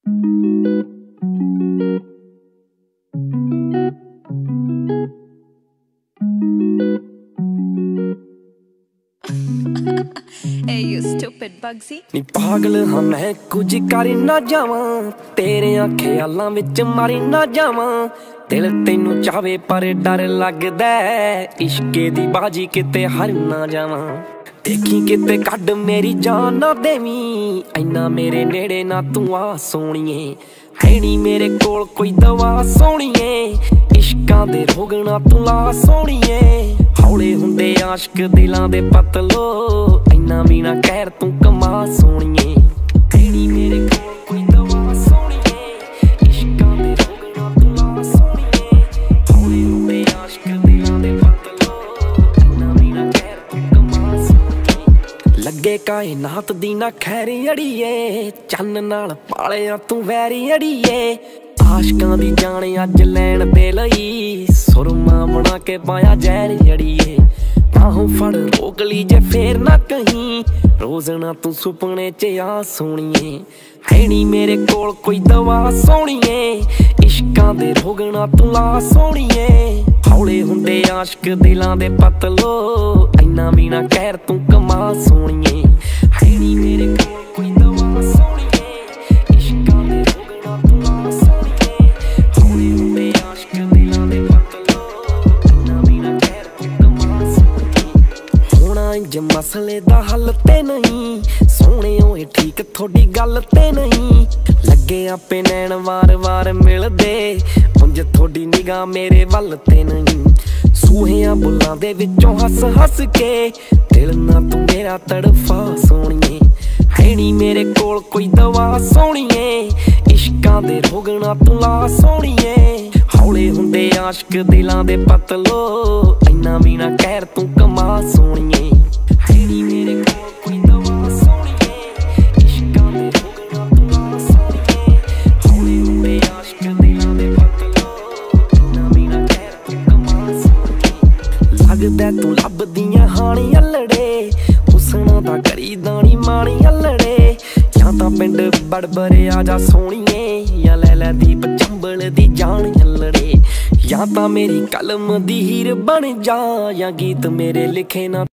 Hey you stupid Bugsy नी पागल हाँ मैं कुछ कर ना जावा तेरे ख्यालां विच मारी ना जावा दिल तेनू चावे पर डर लगदा इश्के दी बाजी किते हार ना जावा देखी किते कड मेरी जान ना देवी इन्ना मेरे नेड़े ना तू आ सोणीए है नी मेरे कोल कोई दवा सोणीए इश्कां दे रोग ना तू ला सोणीए हौले हुंदे आशिक दिलां दे पतलो इन्ना भी ना कहर तू कमा सोणीए है नी मेरे कोल कोई दवा सोणीए इश्कां दे रोग ना तू ला सोणीए हौले हुंदे आशिक दिलां दे पतलो इन्ना भी ना कहर तू कमा सोणीए लगे कायनात दी ना खैर अड़ीए चन्न नाल पालिया तू वैरी अड़ीए आशकां दी जाने अज लैण दे लई सुरमा बना के पाया जहर अड़ीए बाहों फड़ रोक ली जे फेर ना कहीं रोज ना तू सुपने च आ सोणीए है नी मेरे कोल कोई दवा सोणीए इश्कां दे रोग ना तू ला सोणीए हौले हुंदे आशिक दिलां दे पतलो इन्ना भी ना कहर तू कमा सोणीए है नी मेरे कोल कोई दवा सोणीए इश्कां दे रोग ना तू ला सोणीए हौले हुंदे आशिक दिलां दे पतलो इन्ना भी ना कहर तू कमा सोणीए होना इंज मसले दा हल ते नहीं सोहणे ओए ठीक थोड़ी गल ते नहीं लगे आपे नैन वार वार मिलदे उंज थोड़ी निगाह मेरे वल ते नहीं सूहियां बुल्लां दे विचों हस हस के दिल ना तू मेरा तड़फा सोणीए है नी मेरे कोल कोई दवा सोणीए इश्कां दे रोग ना तू ला सोणीए हौले हुंदे आशिक दिलां दे पतलो इन्ना भी ना कहर तू कमा सोणीए है नी मेरे कोल कोई दवा सोणीए इश्कां दे रोग ना तू ला सोणीए हौले हुंदे आशिक दिलां दे पतलो इन्ना भी ना कहर तू कमा सोणीए लगदा तू लभदियां हाणी अल्लड़े हुसना दा करी दानी माणी अल्लड़े या तां पिंड बड़बरे आजा सोणीए या लै दीप चंबल दी जान अल्लड़े या तां मेरी कलम दी हीर बन जा या गीत मेरे लिखे ना